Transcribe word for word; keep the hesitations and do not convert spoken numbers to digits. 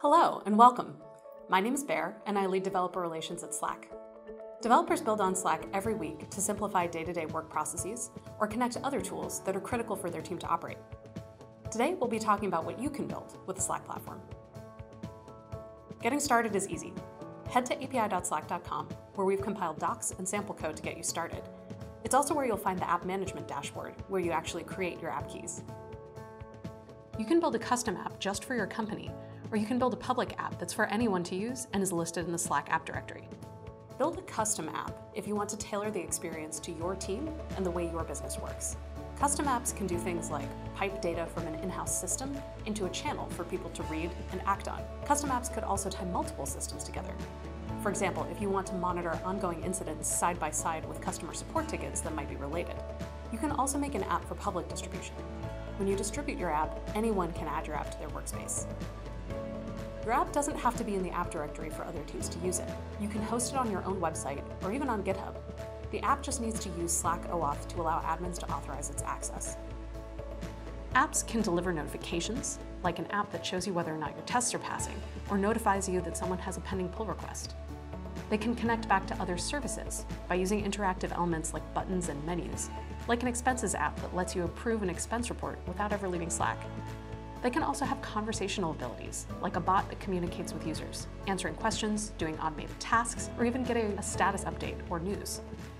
Hello and welcome. My name is Bear and I lead developer relations at Slack. Developers build on Slack every week to simplify day-to-day work processes or connect to other tools that are critical for their team to operate. Today, we'll be talking about what you can build with the Slack platform. Getting started is easy. Head to A P I dot slack dot com, where we've compiled docs and sample code to get you started. It's also where you'll find the app management dashboard, where you actually create your app keys. You can build a custom app just for your company, or you can build a public app that's for anyone to use and is listed in the Slack app directory. Build a custom app if you want to tailor the experience to your team and the way your business works. Custom apps can do things like pipe data from an in-house system into a channel for people to read and act on. Custom apps could also tie multiple systems together. For example, if you want to monitor ongoing incidents side by side with customer support tickets that might be related. You can also make an app for public distribution. When you distribute your app, anyone can add your app to their workspace. Your app doesn't have to be in the app directory for other teams to use it. You can host it on your own website or even on GitHub. The app just needs to use Slack OAuth to allow admins to authorize its access. Apps can deliver notifications, like an app that shows you whether or not your tests are passing, or notifies you that someone has a pending pull request. They can connect back to other services by using interactive elements like buttons and menus, like an expenses app that lets you approve an expense report without ever leaving Slack. They can also have conversational abilities, like a bot that communicates with users, answering questions, doing automated tasks, or even getting a status update or news.